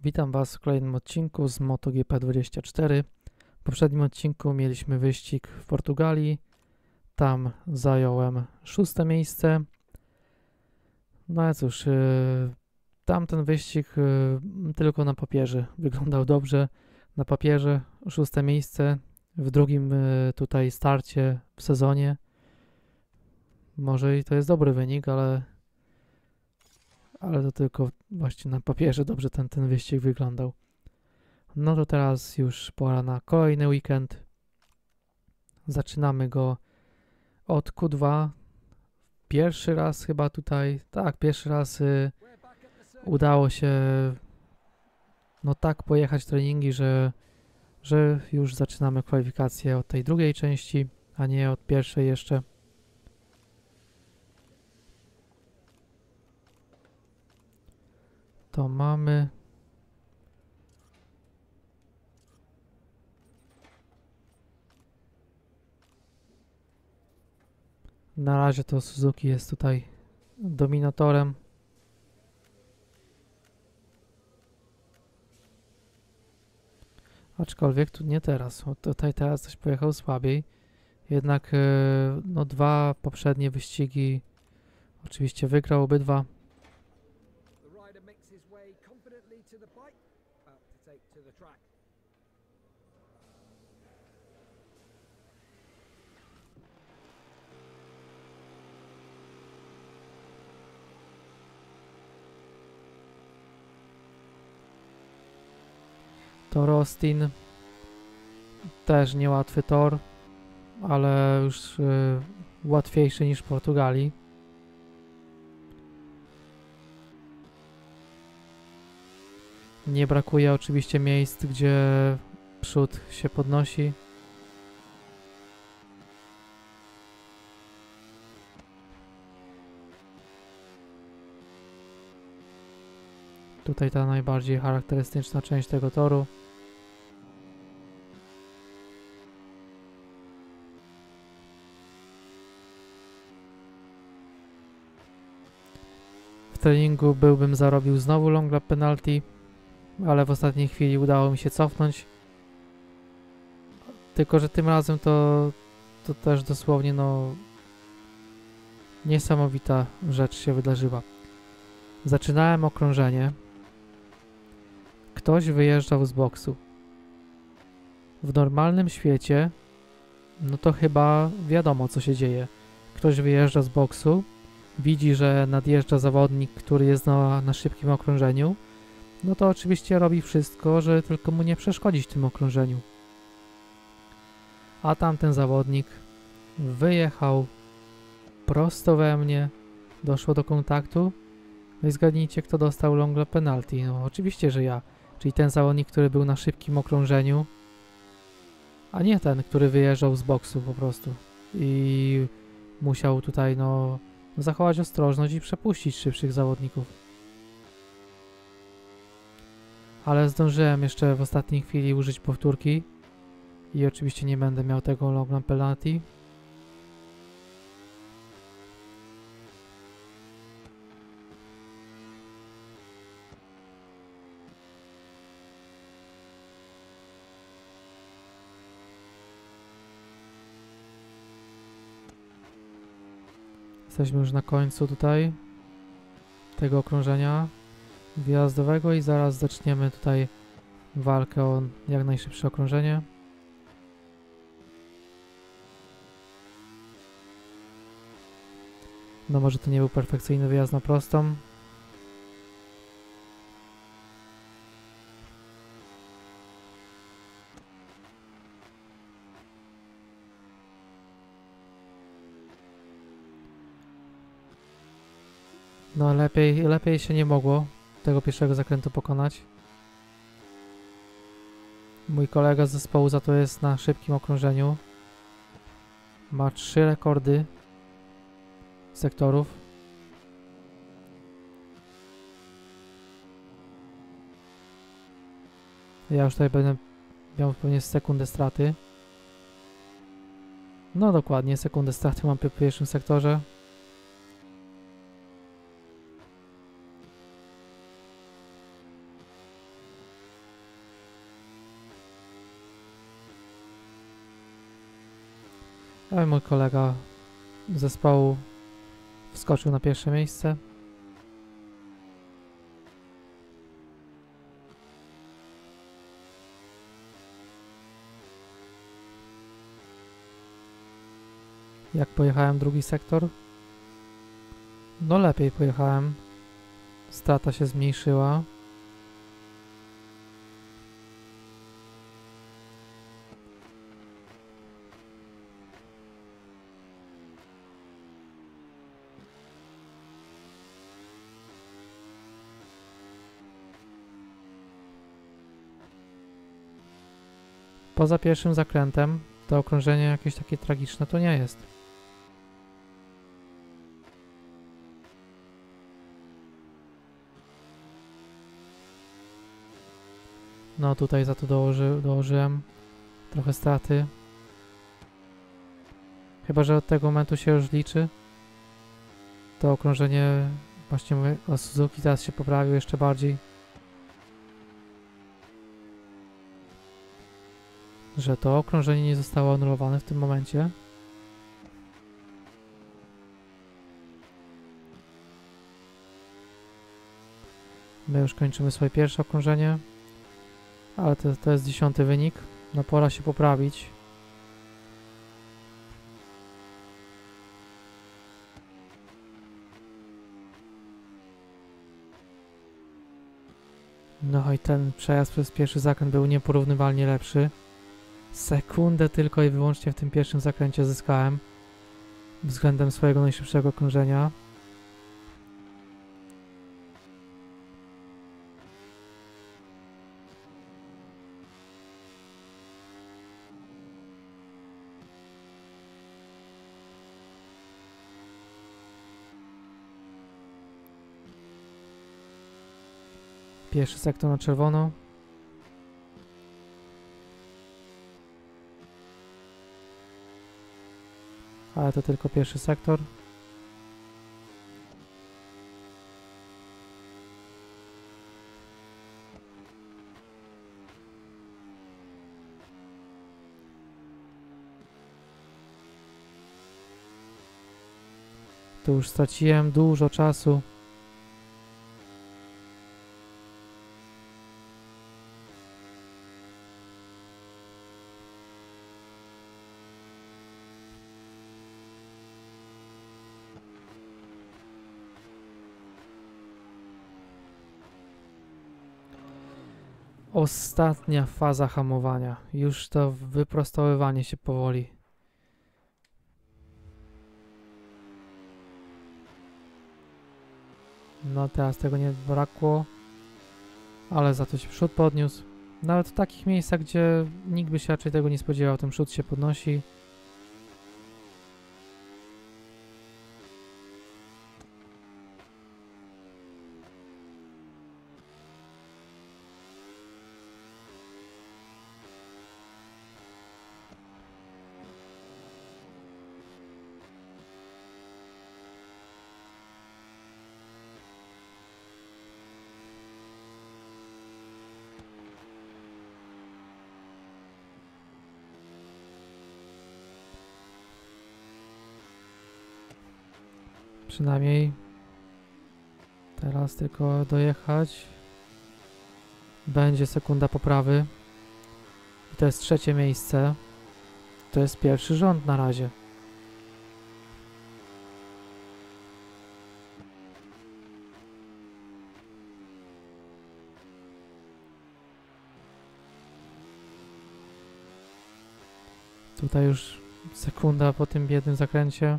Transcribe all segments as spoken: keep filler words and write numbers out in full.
Witam Was w kolejnym odcinku z MotoGP dwadzieścia cztery. W poprzednim odcinku mieliśmy wyścig w Portugalii. Tam zająłem szóste miejsce. No ale cóż, yy, tamten wyścig yy, tylko na papierze wyglądał dobrze. Na papierze szóste miejsce w drugim yy, tutaj starcie w sezonie. Może i to jest dobry wynik, ale ale to tylko właśnie na papierze dobrze ten, ten wyścig wyglądał. No to teraz już pora na kolejny weekend. Zaczynamy go od Q dwa. Pierwszy raz chyba tutaj, tak, pierwszy raz y, udało się no tak pojechać treningi, że, że już zaczynamy kwalifikacje od tej drugiej części, a nie od pierwszej jeszcze. To mamy na razie to Suzuki jest tutaj dominatorem. Aczkolwiek tu nie teraz, o, tutaj teraz coś pojechał słabiej. Jednak e, no dwa poprzednie wyścigi oczywiście wygrał obydwa. Tor Austin, też niełatwy tor, ale już y, łatwiejszy niż w Portugalii. Nie brakuje oczywiście miejsc, gdzie przód się podnosi. Tutaj ta najbardziej charakterystyczna część tego toru. W treningu byłbym zarobił znowu long lap penalty, ale w ostatniej chwili udało mi się cofnąć. Tylko że tym razem to, to też dosłownie no niesamowita rzecz się wydarzyła. Zaczynałem okrążenie. Ktoś wyjeżdżał z boksu. W normalnym świecie no to chyba wiadomo, co się dzieje. Ktoś wyjeżdża z boksu, widzi, że nadjeżdża zawodnik, który jest na, na szybkim okrążeniu, no to oczywiście robi wszystko, żeby tylko mu nie przeszkodzić w tym okrążeniu. A tamten zawodnik wyjechał prosto we mnie, doszło do kontaktu, no i zgadnijcie, kto dostał long lap penalty. No oczywiście, że ja, czyli ten zawodnik, który był na szybkim okrążeniu, a nie ten, który wyjeżdżał z boksu po prostu i musiał tutaj no zachować ostrożność i przepuścić szybszych zawodników. Ale zdążyłem jeszcze w ostatniej chwili użyć powtórki i oczywiście nie będę miał tego long lap penalty. Jesteśmy już na końcu tutaj tego okrążenia wjazdowego i zaraz zaczniemy tutaj walkę o jak najszybsze okrążenie. No może to nie był perfekcyjny wyjazd na prostą. No lepiej, lepiej się nie mogło tego pierwszego zakrętu pokonać. Mój kolega z zespołu za to jest na szybkim okrążeniu. Ma trzy rekordy sektorów. Ja już tutaj będę miał pewnie sekundę straty. No dokładnie, sekundę straty mam w pierwszym sektorze. A mój kolega z zespołu wskoczył na pierwsze miejsce. Jak pojechałem drugi sektor? No lepiej pojechałem. Strata się zmniejszyła. Poza pierwszym zakrętem to okrążenie jakieś takie tragiczne to nie jest. No tutaj za to dołoży, dołożyłem trochę straty. Chyba że od tego momentu się już liczy. To okrążenie, właśnie mówię o Suzuki, teraz się poprawił jeszcze bardziej. Że to okrążenie nie zostało anulowane w tym momencie. My już kończymy swoje pierwsze okrążenie. Ale to, to jest dziesiąty wynik. No pora się poprawić. No i ten przejazd przez pierwszy zakręt był nieporównywalnie lepszy. Sekundę tylko i wyłącznie w tym pierwszym zakręcie zyskałem względem swojego najszybszego okrążenia. Pierwszy sektor na czerwono. Ale to tylko pierwszy sektor. Tu już straciłem dużo czasu. Ostatnia faza hamowania. Już to wyprostowywanie się powoli. No teraz tego nie brakło. Ale za to się przód podniósł. Nawet w takich miejscach, gdzie nikt by się raczej tego nie spodziewał, ten przód się podnosi. Przynajmniej teraz tylko dojechać. Będzie sekunda poprawy. I to jest trzecie miejsce. To jest pierwszy rząd na razie. Tutaj już sekunda po tym biednym zakręcie.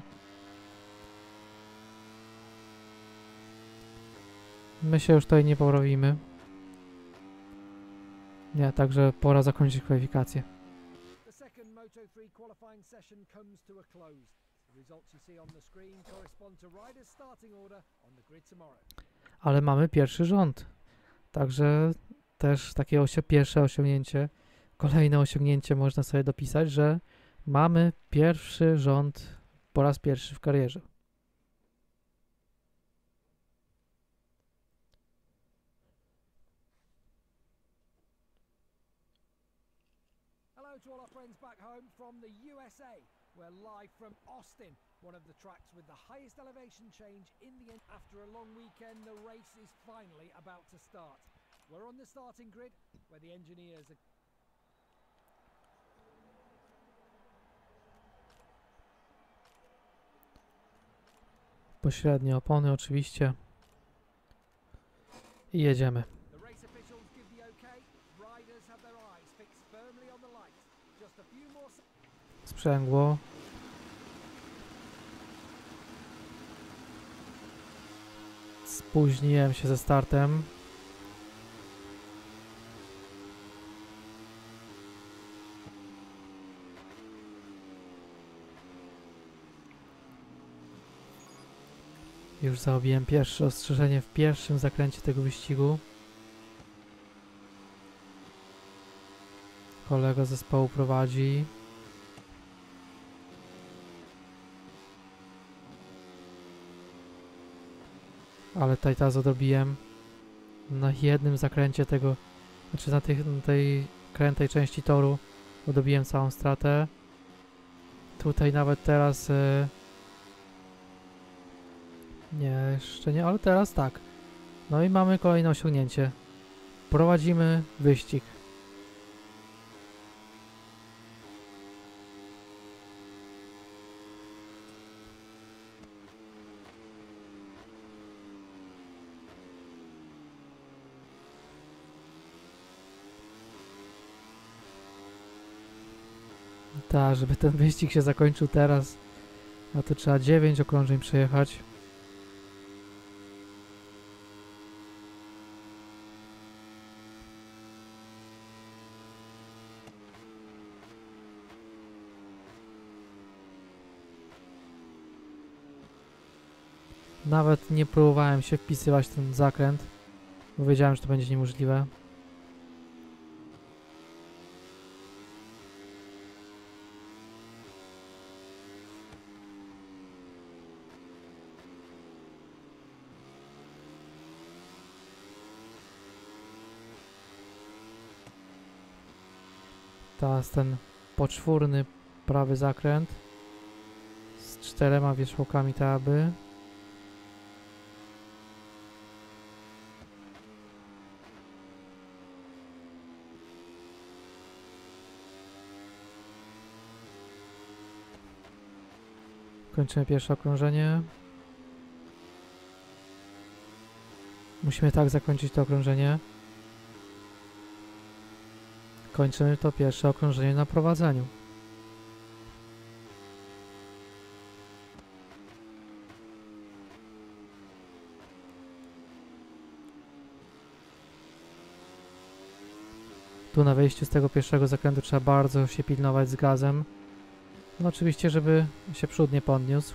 My się już tutaj nie porobimy. Nie, także pora zakończyć kwalifikację. Ale mamy pierwszy rząd. Także też takie osi- pierwsze osiągnięcie, kolejne osiągnięcie można sobie dopisać, że mamy pierwszy rząd po raz pierwszy w karierze. To all our friends back home from the U S A. We're live from Austin, one of the tracks with the highest elevation change in the end. After a long weekend, the race is finally about to start. We're on the starting grid where the engineers are pośrednie opony oczywiście i jedziemy. The race officials give the okay. Riders have their eyes fixed firmly on the lights. Just a few more Sprzęgło. Spóźniłem się ze startem. Już zarobiłem pierwsze ostrzeżenie w pierwszym zakręcie tego wyścigu. Kolega zespołu prowadzi. Ale tutaj teraz odrobiłem na jednym zakręcie tego, znaczy na tej, na tej krętej części toru odrobiłem całą stratę. Tutaj nawet teraz e, nie, jeszcze nie, ale teraz tak. No i mamy kolejne osiągnięcie. Prowadzimy wyścig. Tak, żeby ten wyścig się zakończył teraz, no to trzeba dziewięć okrążeń przejechać. Nawet nie próbowałem się wpisywać w ten zakręt, bo wiedziałem, że to będzie niemożliwe. Teraz ten poczwórny prawy zakręt z czterema wierzchołkami taby. Kończymy pierwsze okrążenie. Musimy tak zakończyć to okrążenie. Kończymy to pierwsze okrążenie na prowadzeniu. Tu na wejściu z tego pierwszego zakrętu trzeba bardzo się pilnować z gazem. No oczywiście, żeby się przód nie podniósł.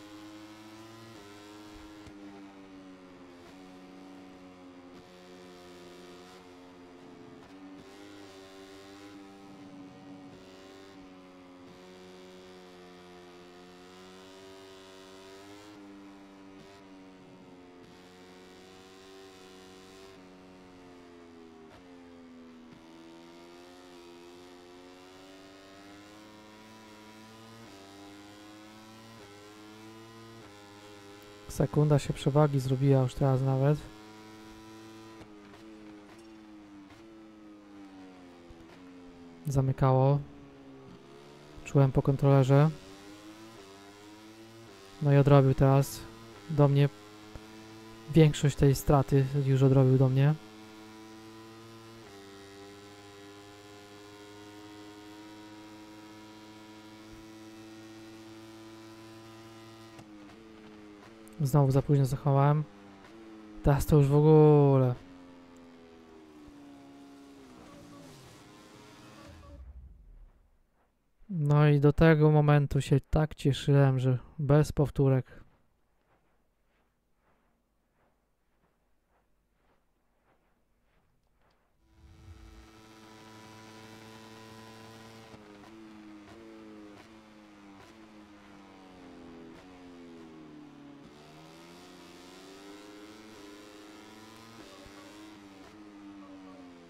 Sekunda się przewagi zrobiła już teraz nawet. Zamykało. Czułem po kontrolerze. No i odrobił teraz do mnie. Większość tej straty już odrobił do mnie. Znowu za późno zachowałem. Teraz to już w ogóle. No i do tego momentu się tak cieszyłem, że bez powtórek.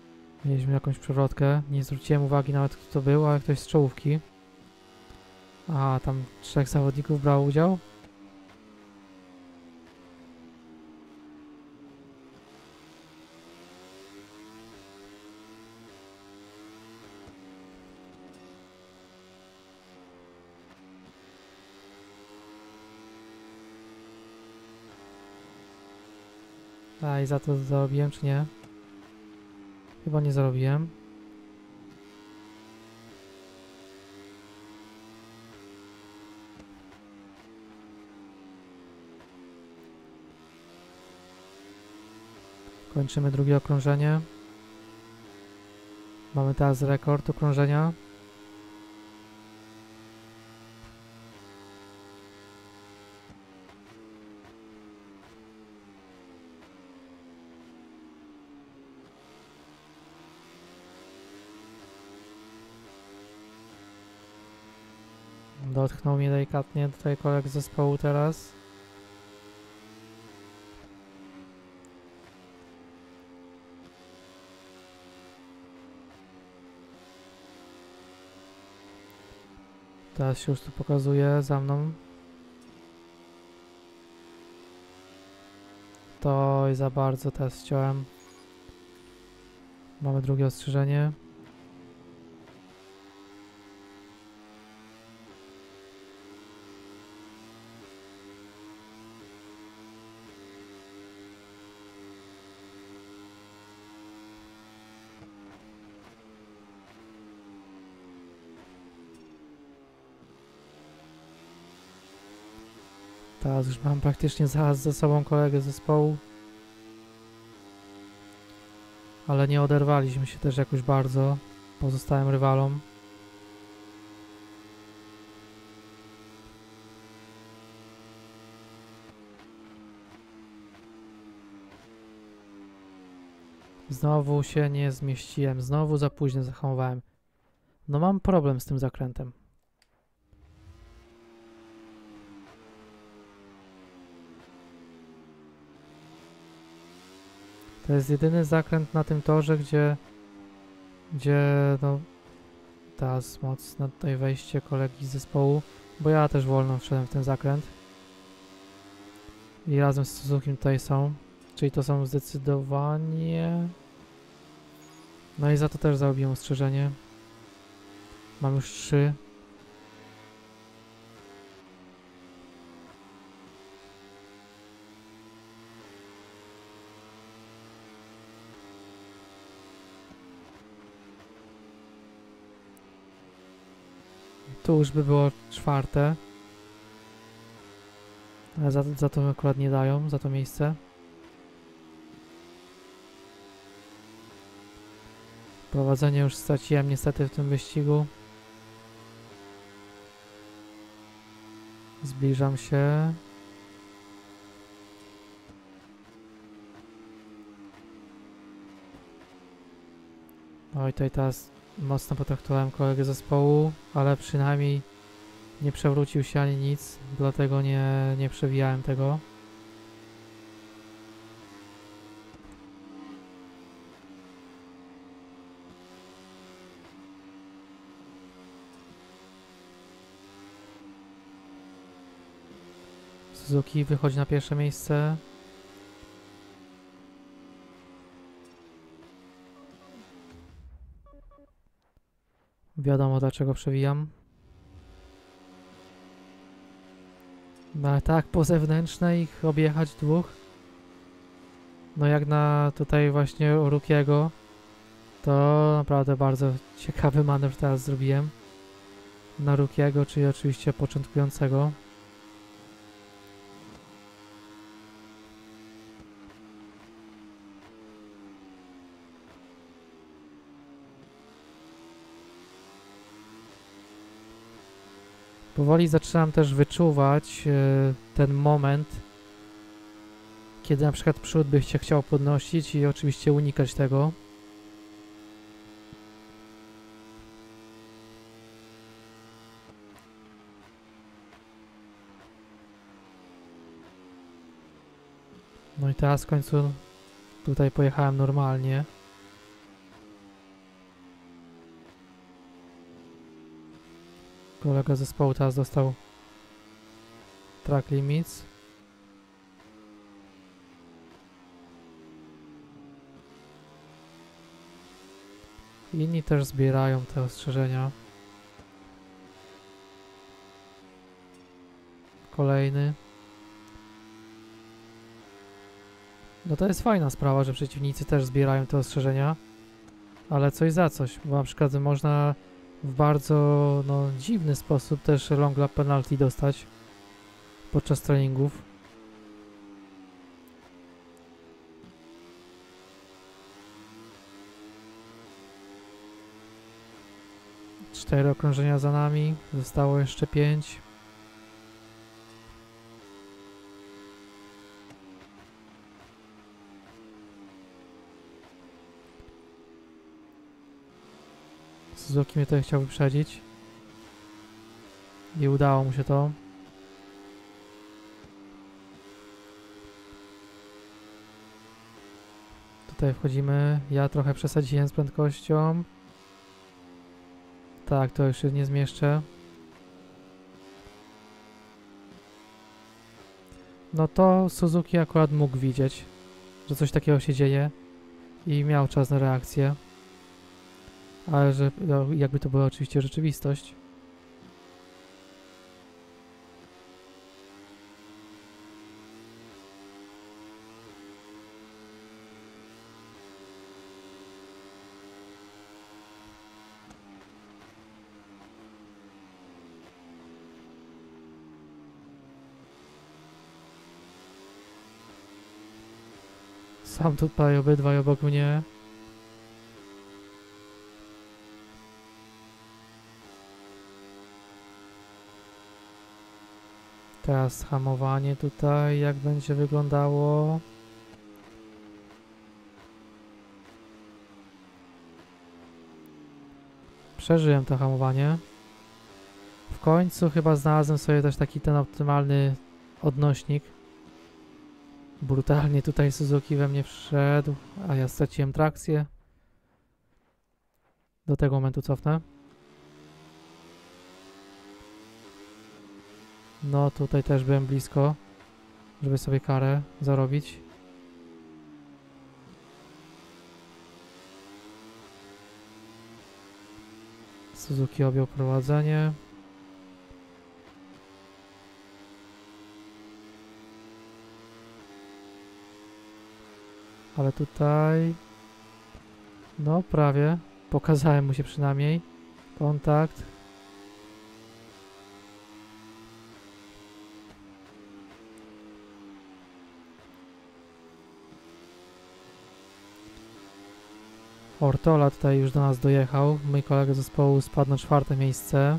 Mieliśmy jakąś przewrotkę. Nie zwróciłem uwagi nawet, kto to był, ale ktoś z czołówki. A, tam trzech zawodników brało udział. A, i za to zarobiłem, czy nie? Chyba nie zarobiłem. Kończymy drugie okrążenie. Mamy teraz rekord okrążenia. Dotknął mnie delikatnie tutaj kolega z zespołu teraz. Teraz się już tu pokazuje za mną. To i za bardzo teraz chciałem. Mamy drugie ostrzeżenie. Teraz już mam praktycznie zaraz ze sobą kolegę z zespołu. Ale nie oderwaliśmy się też jakoś bardzo pozostałym rywalom. Znowu się nie zmieściłem, znowu za późno zahamowałem. No mam problem z tym zakrętem. To jest jedyny zakręt na tym torze, gdzie, gdzie no teraz mocno tutaj wejście kolegi z zespołu, bo ja też wolno wszedłem w ten zakręt. I razem z Suzukiem tutaj są, czyli to są zdecydowanie... No i za to też zarobiłem ostrzeżenie. Mam już trzy. Tu już by było czwarte. Ale za, za to akurat nie dają, za to miejsce. Prowadzenie już straciłem niestety w tym wyścigu. Zbliżam się. Oj, tutaj teraz mocno potraktowałem kolegę zespołu, ale przynajmniej nie przewrócił się ani nic, dlatego nie, nie przewijałem tego. Suzuki wychodzi na pierwsze miejsce. Wiadomo dlaczego przewijam. No ale tak, po zewnętrznej ich objechać dwóch. No jak na tutaj właśnie Rookiego, to naprawdę bardzo ciekawy manewr teraz zrobiłem. Na Rookiego, czyli oczywiście początkującego. Powoli zaczynam też wyczuwać yy, ten moment, kiedy na przykład przód by się chciał podnosić i oczywiście unikać tego. No i teraz w końcu tutaj pojechałem normalnie. Kolega zespołu teraz dostał track limits. Inni też zbierają te ostrzeżenia. Kolejny. No to jest fajna sprawa, że przeciwnicy też zbierają te ostrzeżenia, ale coś za coś, bo na przykład można w bardzo no, dziwny sposób też long lap penalty dostać podczas treningów. Cztery okrążenia za nami, zostało jeszcze pięć. Suzuki mnie tutaj chciał wyprzedzić i udało mu się to. Tutaj wchodzimy, ja trochę przesadziłem z prędkością. Tak, to już się nie zmieszczę. No to Suzuki akurat mógł widzieć, że coś takiego się dzieje i miał czas na reakcję. Ale że no, jakby to była oczywiście rzeczywistość. Sam tutaj obydwaj obok mnie. Teraz hamowanie tutaj, jak będzie wyglądało. Przeżyłem to hamowanie. W końcu chyba znalazłem sobie też taki ten optymalny odnośnik. Brutalnie tutaj Suzuki we mnie wszedł, a ja straciłem trakcję. Do tego momentu cofnę. No tutaj też byłem blisko, żeby sobie karę zarobić. Suzuki objął prowadzenie. Ale tutaj... No prawie. Pokazałem mu się przynajmniej. Kontakt. Ortola tutaj już do nas dojechał. Mój kolega zespołu spadł na czwarte miejsce.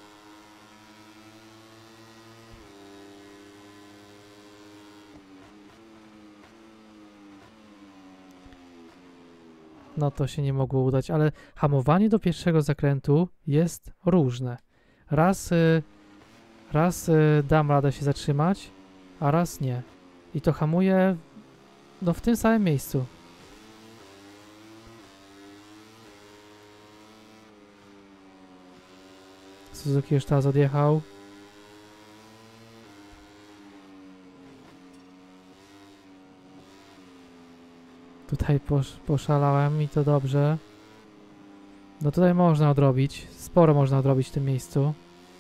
No to się nie mogło udać, ale hamowanie do pierwszego zakrętu jest różne. Raz, y, raz y, dam radę się zatrzymać, a raz nie. I to hamuje no, w tym samym miejscu. Suzuki już teraz odjechał. Tutaj posz, poszalałem i to dobrze. No tutaj można odrobić. Sporo można odrobić w tym miejscu.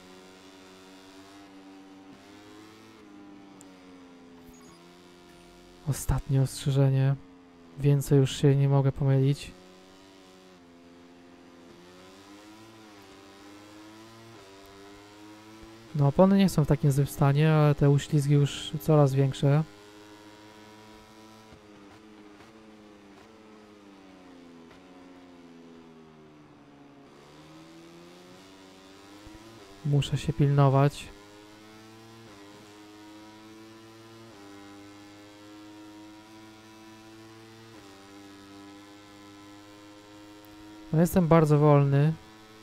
Ostatnie ostrzeżenie. Więcej już się nie mogę pomylić. No opony nie są w takim złym stanie, ale te uślizgi już coraz większe. Muszę się pilnować. No jestem bardzo wolny.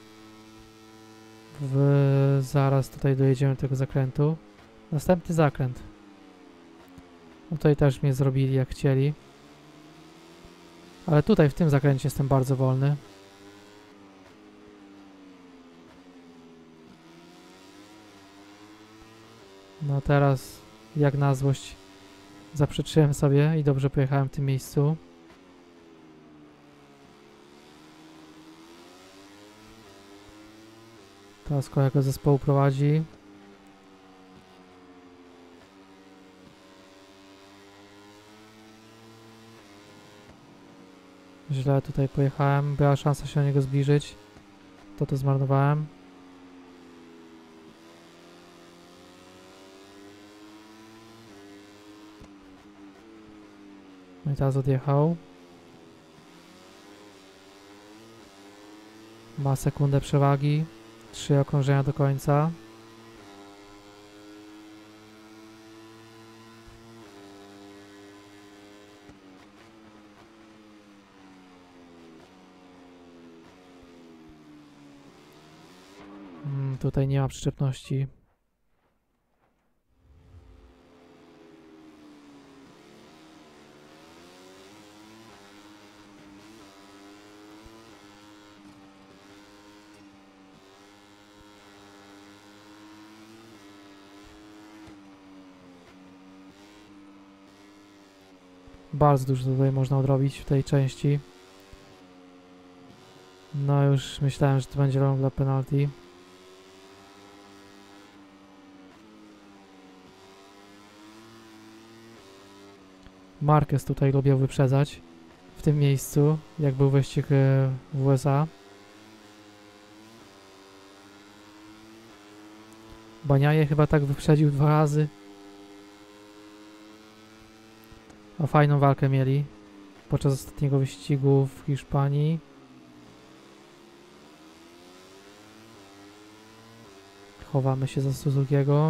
W... Zaraz tutaj dojedziemy do tego zakrętu. Następny zakręt. No tutaj też mnie zrobili jak chcieli. Ale tutaj w tym zakręcie jestem bardzo wolny. No teraz, jak na złość, zaprzeczyłem sobie i dobrze pojechałem w tym miejscu. Teraz kolega zespołu prowadzi. Źle tutaj pojechałem, była szansa się do niego zbliżyć. To to zmarnowałem. No i teraz odjechał. Ma sekundę przewagi. Trzy okrążenia do końca. Hmm, tutaj nie ma przyczepności. Bardzo dużo tutaj można odrobić w tej części. No już myślałem, że to będzie long dla penalty. Marquez tutaj lubił wyprzedzać w tym miejscu, jak był wyścig w U S A. Baniaje chyba tak wyprzedził dwa razy. A fajną walkę mieli podczas ostatniego wyścigu w Hiszpanii. Chowamy się za Suzukiego.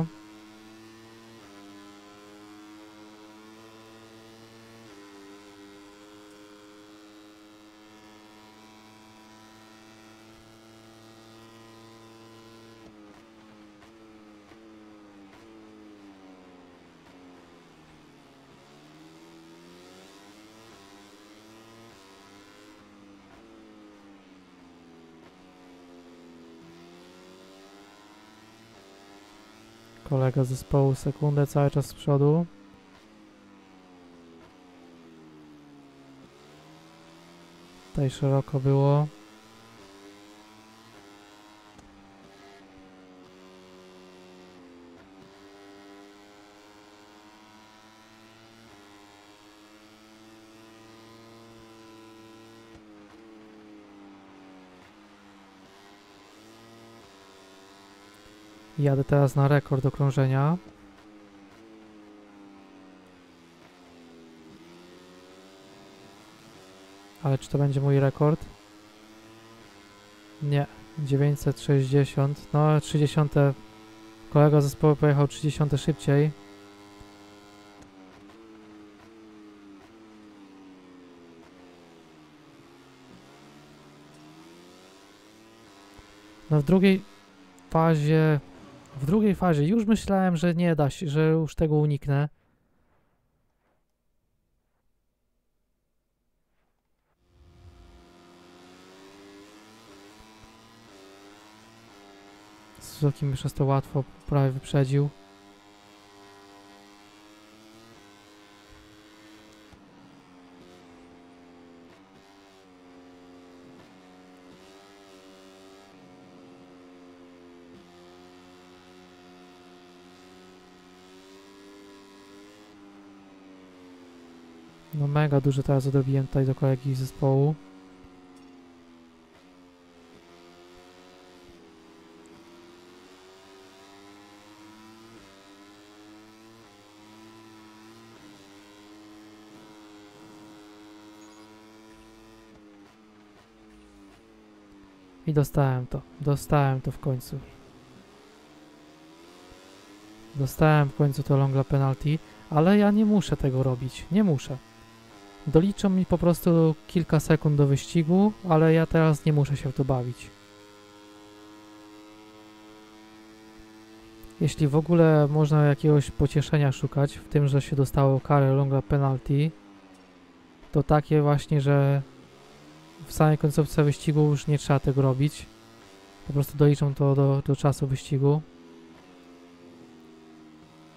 Kolega z zespołu sekundę cały czas z przodu. Tutaj szeroko było. Jadę teraz na rekord okrążenia. Ale czy to będzie mój rekord? Nie. dziewięćset sześćdziesiąt. No, trzydzieści. Kolega zespołu pojechał trzydzieści szybciej. No w drugiej fazie... W drugiej fazie już myślałem, że nie da się, że już tego uniknę. Suzuki mi przez to łatwo prawie wyprzedził. No mega dużo teraz odrobiłem tutaj do kolegi z zespołu. I dostałem to. Dostałem to w końcu. Dostałem w końcu to long lap penalty, ale ja nie muszę tego robić. Nie muszę. Doliczą mi po prostu kilka sekund do wyścigu, ale ja teraz nie muszę się w to bawić. Jeśli w ogóle można jakiegoś pocieszenia szukać w tym, że się dostało karę long lap penalty, to takie właśnie, że w samej końcówce wyścigu już nie trzeba tego robić. Po prostu doliczą to do, do czasu wyścigu.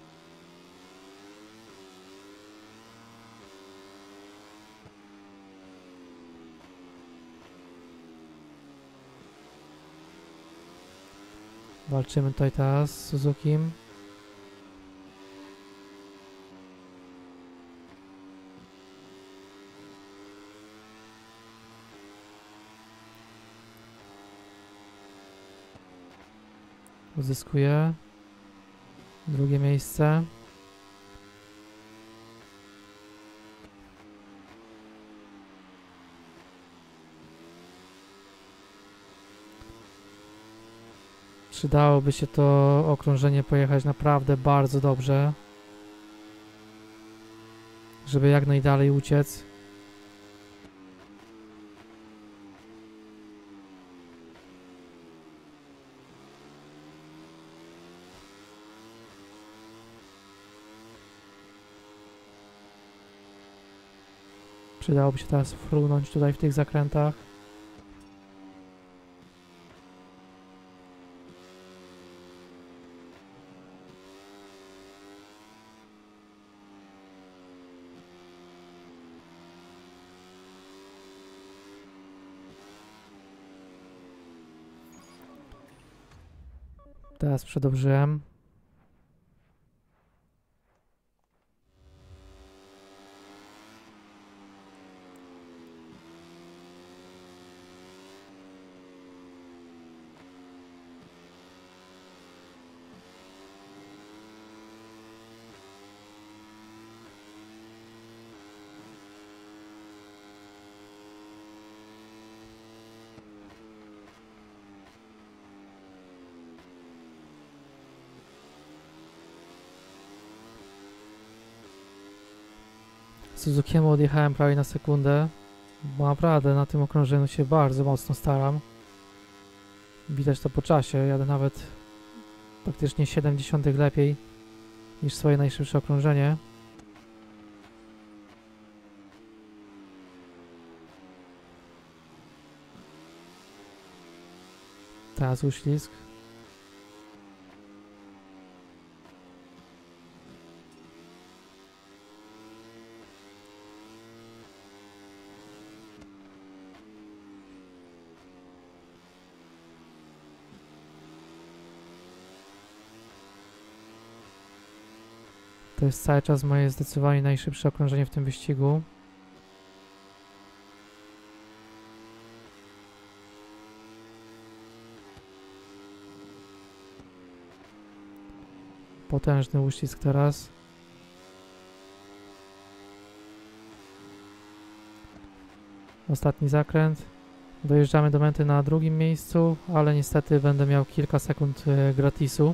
Walczymy tutaj teraz z Suzukim. Uzyskuje drugie miejsce. Przydałoby się to okrążenie pojechać naprawdę bardzo dobrze, żeby jak najdalej uciec. Przydałoby się teraz frunąć tutaj w tych zakrętach. Teraz przedobrzyłem. Suzukiemu odjechałem prawie na sekundę, bo naprawdę na tym okrążeniu się bardzo mocno staram. Widać to po czasie, jadę nawet praktycznie siedem dziesiątych lepiej niż swoje najszybsze okrążenie. Teraz uślizg. To jest cały czas moje zdecydowanie najszybsze okrążenie w tym wyścigu. Potężny uścisk teraz. Ostatni zakręt. Dojeżdżamy do mety na drugim miejscu, ale niestety będę miał kilka sekund e, gratisu.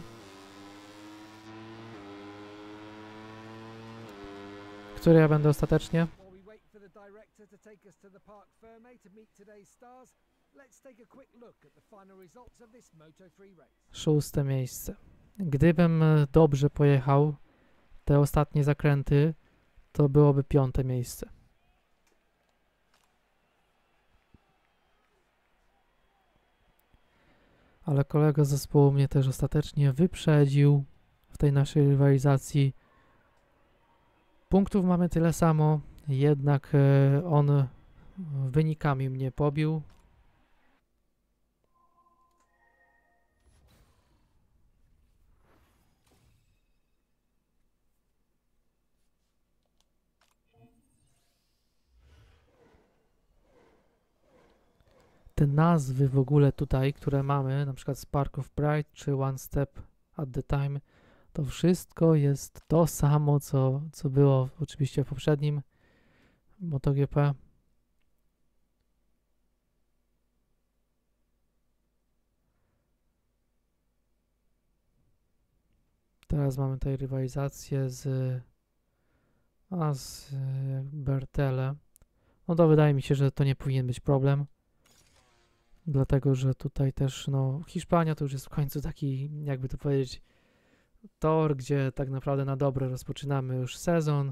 Który ja będę ostatecznie? Szóste miejsce. Gdybym dobrze pojechał te ostatnie zakręty, to byłoby piąte miejsce. Ale kolega z zespołu mnie też ostatecznie wyprzedził w tej naszej rywalizacji. Punktów mamy tyle samo, jednak e, on wynikami mnie pobił. Te nazwy w ogóle tutaj, które mamy, na przykład Spark of Pride czy One Step at the Time, to wszystko jest to samo, co, co było oczywiście w poprzednim MotoGP. Teraz mamy tutaj rywalizację z, a z Bertele. No to wydaje mi się, że to nie powinien być problem. Dlatego, że tutaj też, no, Hiszpania to już jest w końcu taki, jakby to powiedzieć, tor, gdzie tak naprawdę na dobre rozpoczynamy już sezon.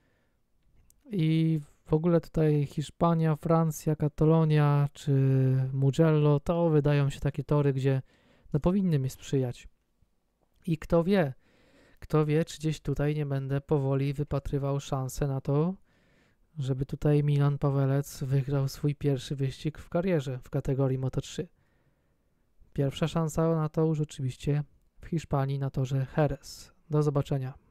I w ogóle tutaj Hiszpania, Francja, Katalonia czy Mugello to wydają się takie tory, gdzie no powinny mi sprzyjać. I kto wie, kto wie, czy gdzieś tutaj nie będę powoli wypatrywał szansę na to, żeby tutaj Milan Pawelec wygrał swój pierwszy wyścig w karierze w kategorii Moto trzy. pierwsza szansa na to już oczywiście w Hiszpanii na torze Jerez. Do zobaczenia.